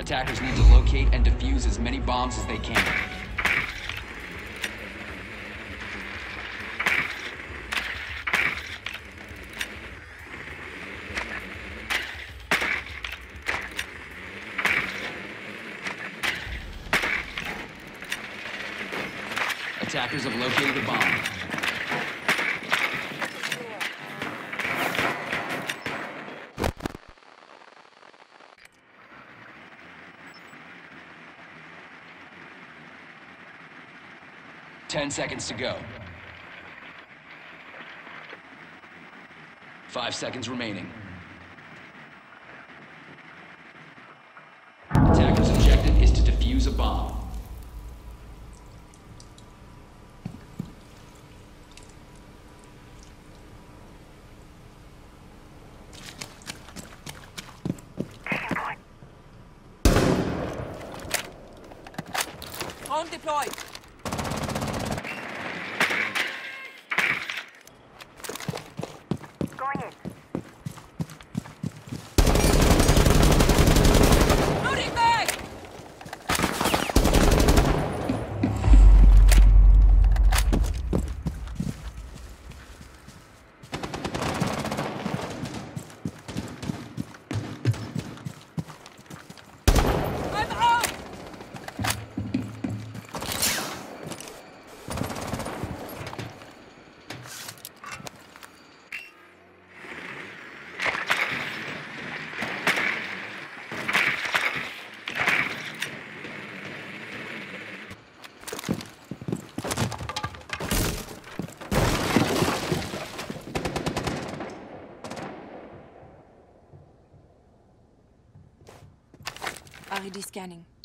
Attackers need to locate and defuse as many bombs as they can. Attackers have located a bomb. Ten seconds to go. 5 seconds remaining. Attacker's objective is to defuse a bomb. Drone deployed. Going in. Loading back! I'm out! RED scanning.